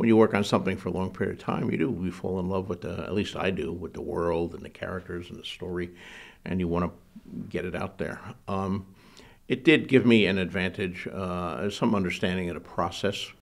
when you work on something for a long period of time, you fall in love with at least I do, with the world and the characters and the story, and you want to get it out there. It did give me an advantage, some understanding of the process